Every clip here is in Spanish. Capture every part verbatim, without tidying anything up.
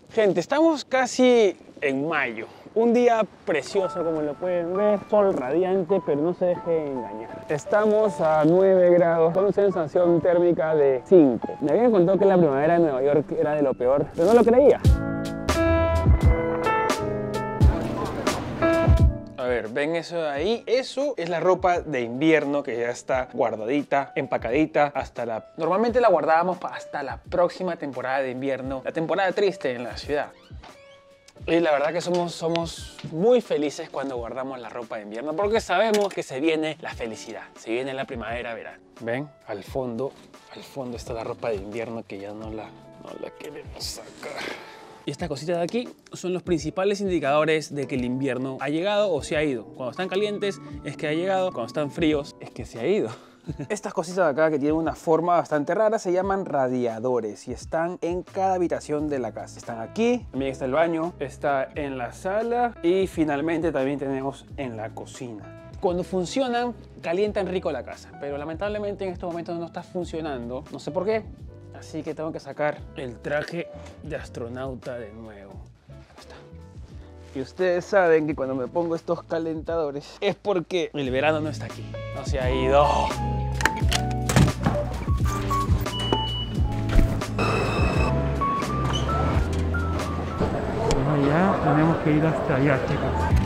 Gente, estamos casi en mayo. Un día precioso, como lo pueden ver, sol radiante, pero no se dejen engañar. Estamos a nueve grados con una sensación térmica de cinco. Me habían contado que la primavera de Nueva York era de lo peor, pero no lo creía. A ver, ¿ven eso de ahí? Eso es la ropa de invierno que ya está guardadita, empacadita, hasta la... Normalmente la guardábamos hasta la próxima temporada de invierno, la temporada triste en la ciudad. Y la verdad que somos, somos muy felices cuando guardamos la ropa de invierno porque sabemos que se viene la felicidad, se viene la primavera, verano. ¿Ven? Al fondo, al fondo está la ropa de invierno que ya no la, no la queremos sacar. Y estas cositas de aquí son los principales indicadores de que el invierno ha llegado o se ha ido. Cuando están calientes es que ha llegado, cuando están fríos es que se ha ido. Estas cositas de acá que tienen una forma bastante rara se llaman radiadores y están en cada habitación de la casa. Están aquí, también está el baño, está en la sala y finalmente también tenemos en la cocina. Cuando funcionan, calientan rico la casa, pero lamentablemente en estos momentos no está funcionando, no sé por qué. Así que tengo que sacar el traje de astronauta de nuevo. Ahí está. Y ustedes saben que cuando me pongo estos calentadores es porque el verano no está aquí, no se ha ido. Bueno, ya tenemos que ir hasta allá, chicos.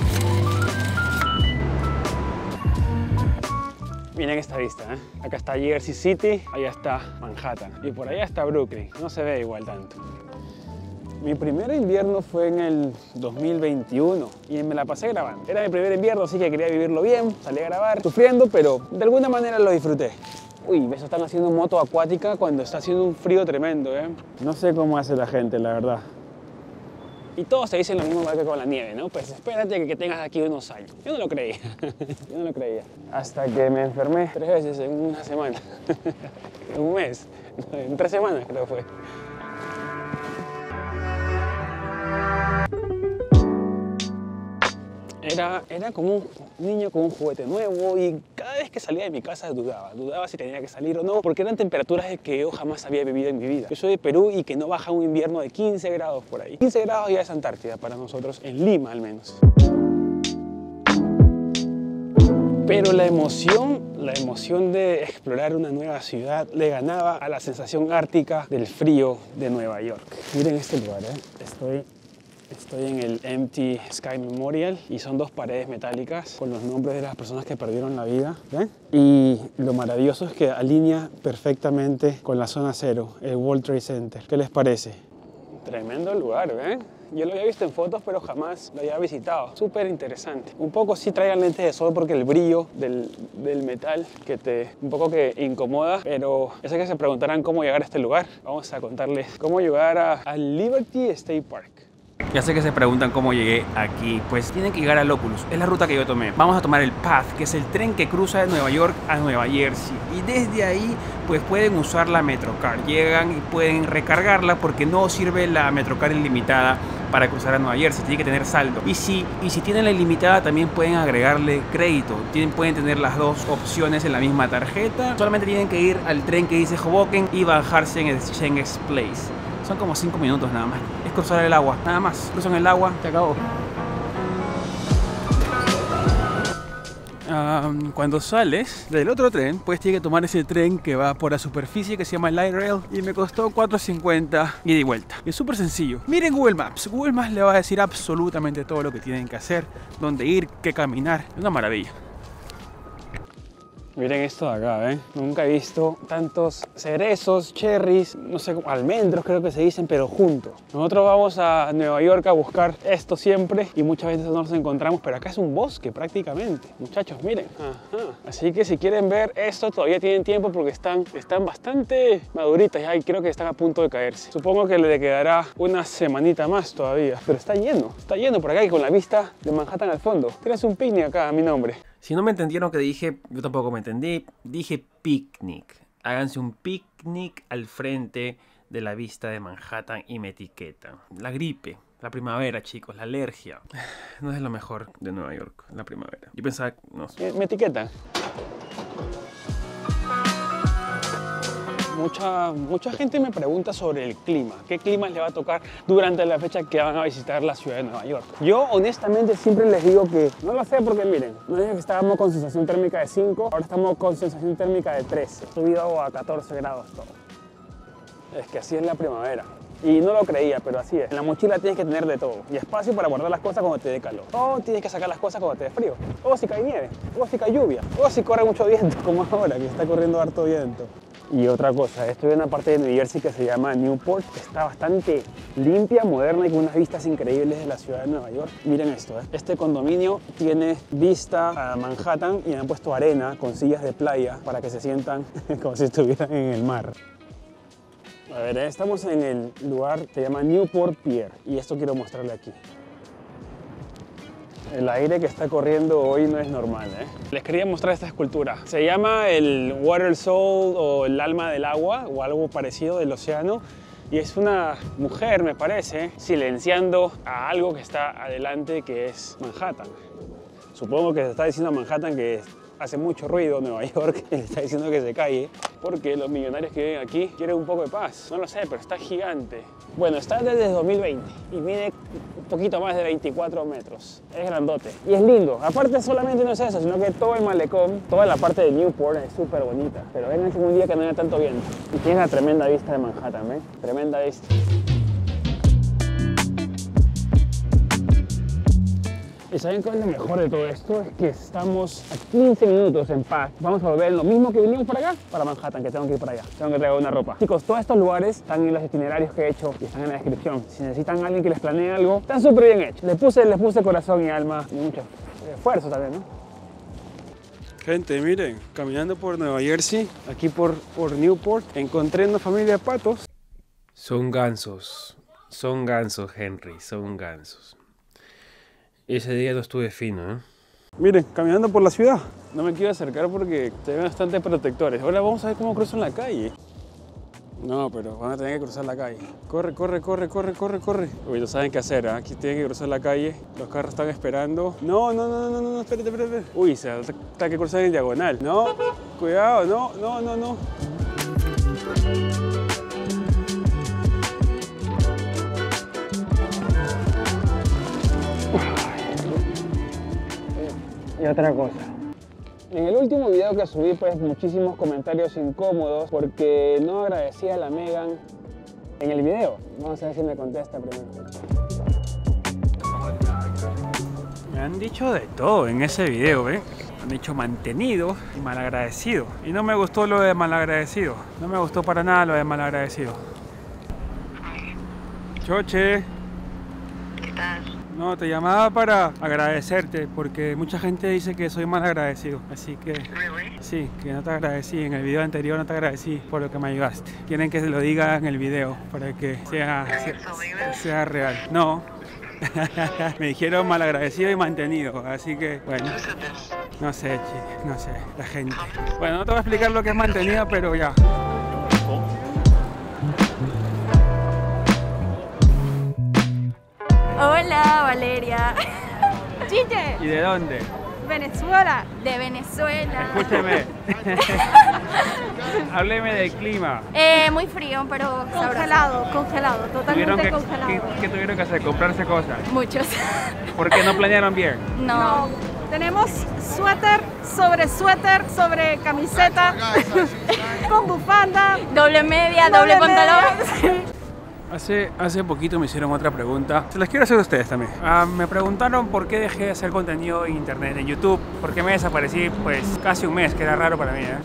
Miren esta vista, ¿eh? Acá está Jersey City, allá está Manhattan y por allá está Brooklyn. No se ve igual tanto. Mi primer invierno fue en el dos mil veintiuno y me la pasé grabando. Era mi primer invierno, así que quería vivirlo bien. Salí a grabar, sufriendo, pero de alguna manera lo disfruté. Uy, eso están haciendo moto acuática cuando está haciendo un frío tremendo, ¿eh? No sé cómo hace la gente, la verdad. Y todos te dicen lo mismo que con la nieve, ¿no? Pues espérate que tengas aquí unos años. Yo no lo creía, yo no lo creía. Hasta que me enfermé tres veces en una semana. En un mes, en tres semanas creo que fue. Era, era como un niño con un juguete nuevo y cada vez que salía de mi casa dudaba, dudaba si tenía que salir o no, porque eran temperaturas que yo jamás había vivido en mi vida. Yo soy de Perú y que no baja un invierno de quince grados por ahí. quince grados ya es Antártida para nosotros, en Lima al menos. Pero la emoción, la emoción de explorar una nueva ciudad le ganaba a la sensación ártica del frío de Nueva York. Miren este lugar, ¿eh? Estoy... Estoy en el Empty Sky Memorial y son dos paredes metálicas con los nombres de las personas que perdieron la vida. ¿Ven? Y lo maravilloso es que alinea perfectamente con la zona cero, el World Trade Center. ¿Qué les parece? Tremendo lugar, ¿ven? Yo lo había visto en fotos, pero jamás lo había visitado. Súper interesante. Un poco sí traigan lentes de sol porque el brillo del, del metal que te un poco que incomoda, pero ya sé que se preguntarán cómo llegar a este lugar. Vamos a contarles cómo llegar a, a Liberty State Park. Ya sé que se preguntan cómo llegué aquí, pues tienen que llegar al Oculus, es la ruta que yo tomé. Vamos a tomar el Path, que es el tren que cruza de Nueva York a Nueva Jersey. Y desde ahí, pues pueden usar la Metrocar. Llegan y pueden recargarla porque no sirve la Metrocar ilimitada para cruzar a Nueva Jersey, tiene que tener saldo. Y si, y si tienen la ilimitada, también pueden agregarle crédito. Tienen, pueden tener las dos opciones en la misma tarjeta. Solamente tienen que ir al tren que dice Hoboken y bajarse en el Schengen Place. Son como cinco minutos nada más. Es cruzar el agua, nada más. Cruzan el agua, se acabó. Um, cuando sales del otro tren, pues tienes que tomar ese tren que va por la superficie que se llama Light Rail y me costó cuatro cincuenta ida y vuelta. Y es súper sencillo. Miren Google Maps. Google Maps le va a decir absolutamente todo lo que tienen que hacer, dónde ir, qué caminar. Es una maravilla. Miren esto de acá, ¿ven? Nunca he visto tantos cerezos, cherries, no sé, almendros creo que se dicen, pero juntos. Nosotros vamos a Nueva York a buscar esto siempre y muchas veces no los encontramos, pero acá es un bosque prácticamente. Muchachos, miren. Ajá. Así que si quieren ver esto, todavía tienen tiempo porque están, están bastante maduritas ya y creo que están a punto de caerse. Supongo que le quedará una semanita más todavía, pero está lleno, está lleno por acá y con la vista de Manhattan al fondo. Tienes un picnic acá a mi nombre. Si no me entendieron que dije, yo tampoco me entendí, dije picnic. Háganse un picnic al frente de la vista de Manhattan y me etiquetan. La gripe, la primavera, chicos, la alergia. No es lo mejor de Nueva York, la primavera. Yo pensaba, no sé. ¿Me, me etiquetan? mucha, mucha gente me pregunta sobre el clima. ¿Qué clima le va a tocar durante la fecha que van a visitar la ciudad de Nueva York? Yo honestamente siempre les digo que no lo sé porque miren, no dije que estábamos con sensación térmica de cinco, ahora estamos con sensación térmica de trece. Subido a catorce grados todo. Es que así es la primavera. Y no lo creía, pero así es. En la mochila tienes que tener de todo. Y espacio para guardar las cosas cuando te dé calor. O tienes que sacar las cosas cuando te dé frío. O si cae nieve. O si cae lluvia. O si corre mucho viento, como ahora, que está corriendo harto viento. Y otra cosa, estoy en una parte de New Jersey que se llama Newport, que está bastante limpia, moderna y con unas vistas increíbles de la ciudad de Nueva York. Miren esto, ¿eh? Este condominio tiene vista a Manhattan y han puesto arena con sillas de playa para que se sientan como si estuvieran en el mar. A ver, estamos en el lugar que se llama Newport Pier y esto quiero mostrarle aquí. El aire que está corriendo hoy no es normal, ¿eh? Les quería mostrar esta escultura. Se llama el Water Soul o el alma del agua o algo parecido del océano. Y es una mujer, me parece, silenciando a algo que está adelante que es Manhattan. Supongo que se está diciendo a Manhattan que hace mucho ruido Nueva York, le está diciendo que se calle, porque los millonarios que viven aquí quieren un poco de paz. No lo sé, pero está gigante. Bueno, está desde dos mil veinte y mide un poquito más de veinticuatro metros. Es grandote y es lindo. Aparte solamente no es eso, sino que todo el malecón, toda la parte de Newport es súper bonita. Pero vengan un día que no haya tanto viento. Y tiene una tremenda vista de Manhattan, ¿eh? Tremenda vista. ¿Y saben cuál es lo mejor de todo esto? Es que estamos a quince minutos en paz. Vamos a volver lo mismo que vinimos para acá, para Manhattan, que tengo que ir para allá. Tengo que traer una ropa. Chicos, todos estos lugares están en los itinerarios que he hecho y están en la descripción. Si necesitan a alguien que les planee algo, están súper bien hechos. Les puse, les puse corazón y alma y mucho esfuerzo también, ¿no? Gente, miren, caminando por Nueva Jersey, aquí por, por Newport, encontré una familia de patos. Son gansos, son gansos, Henry, son gansos. Ese día no estuve fino, ¿eh? Miren, caminando por la ciudad. No me quiero acercar porque se ven bastante protectores. Ahora vamos a ver cómo cruzan la calle. No, pero van a tener que cruzar la calle. Corre, corre, corre, corre, corre, corre. Uy, no saben qué hacer, ¿eh? Aquí tienen que cruzar la calle. Los carros están esperando. No, no, no, no, no, no, espérate, espérate. Uy, se está que cruzar en diagonal. No, cuidado, no, no, no, no. Y otra cosa. En el último video que subí, pues muchísimos comentarios incómodos porque no agradecí a la Megan en el video. Vamos a ver si me contesta primero. Me han dicho de todo en ese video, ¿eh? Me han dicho mantenido y malagradecido. Y no me gustó lo de malagradecido. No me gustó para nada lo de malagradecido. Choche. ¿Qué tal? No, te llamaba para agradecerte porque mucha gente dice que soy mal agradecido, así que ¿Really? sí, que no te agradecí, en el video anterior no te agradecí por lo que me ayudaste. Quieren que se lo diga en el video para que sea, sea, sea real. No, me dijeron mal agradecido y mantenido, así que bueno, no sé, chico, no sé, la gente. Bueno, no te voy a explicar lo que es mantenido, pero ya. Hola, Valeria. Chiche, ¿Y de dónde? Venezuela. De Venezuela. Escúcheme. Hábleme del clima. Eh, muy frío, pero sabroso. Congelado, congelado, ¿Tuvieron totalmente que, congelado. ¿qué, qué tuvieron que hacer? ¿Comprarse cosas? Muchos. ¿Por qué no planearon bien? No. No, tenemos suéter sobre suéter sobre camiseta con bufanda. Doble media, doble, pantalón. media. Hace, hace poquito me hicieron otra pregunta. Se las quiero hacer a ustedes también. Ah, me preguntaron por qué dejé de hacer contenido en internet, en YouTube. ¿Por qué me desaparecí? Pues casi un mes, que era raro para mí, ¿eh?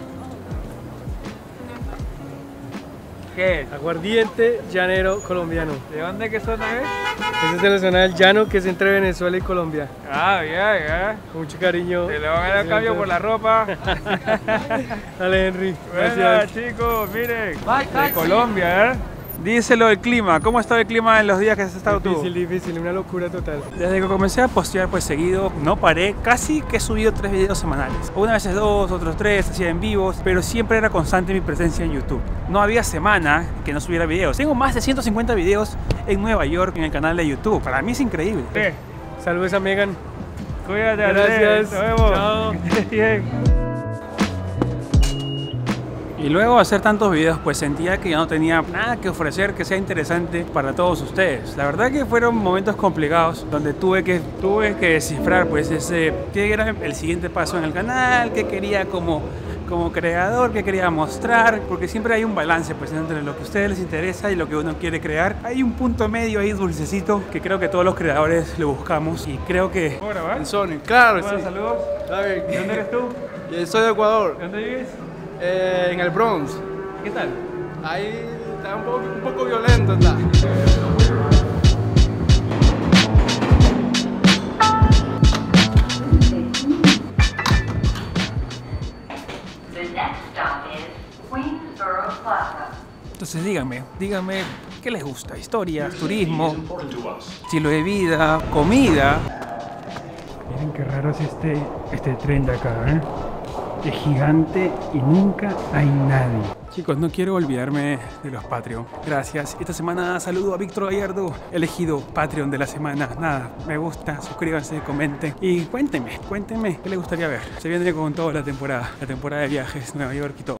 ¿Qué es? Aguardiente llanero colombiano. ¿De dónde que son, eh? Ese es de la zona del llano que es entre Venezuela y Colombia. Ah, ya, ya. Con mucho cariño. Te lo van a dar cambio por la ropa. Dale, Henry. Buenas, Gracias. chicos, miren. De Colombia, ¿eh? Díselo el clima. ¿Cómo está el clima en los días que has estado tú? Difícil, difícil, una locura total. Desde que comencé a postear pues seguido, no paré, casi que he subido tres videos semanales. Unas veces dos, otros tres, hacía en vivos, pero siempre era constante mi presencia en YouTube. No había semana que no subiera videos. Tengo más de ciento cincuenta videos en Nueva York en el canal de YouTube. Para mí es increíble. Eh, saludos a Megan. Cuídate, Gracias. Andrés. Nos vemos. Chao. Bien. Y luego de hacer tantos videos, pues sentía que ya no tenía nada que ofrecer que sea interesante para todos ustedes. La verdad que fueron momentos complicados donde tuve que, tuve que descifrar pues ese, qué era el siguiente paso en el canal, qué quería como, como creador, qué quería mostrar, porque siempre hay un balance pues entre lo que a ustedes les interesa y lo que uno quiere crear. Hay un punto medio ahí dulcecito que creo que todos los creadores lo buscamos y creo que... ¿Puedo grabar? En Sony, claro, Bueno, sí. saludos. Está bien. ¿De dónde eres tú? Yo soy de Ecuador, ¿De dónde vives? eh, en el Bronx. ¿Qué tal? Ahí está un poco, un poco violento, está. The next stop is Queensboro Plaza. Entonces díganme, díganme qué les gusta, historias, turismo, estilo de vida, comida. Miren qué raro es este, este tren de acá, ¿eh? Es gigante y nunca hay nadie. Chicos, no quiero olvidarme de los Patreon. Gracias. Esta semana saludo a Víctor Gallardo, elegido Patreon de la semana. Nada, me gusta, suscríbanse, comenten y cuéntenme, cuéntenme qué les gustaría ver. Se viene con toda la temporada, la temporada de viajes, Nueva York y todo.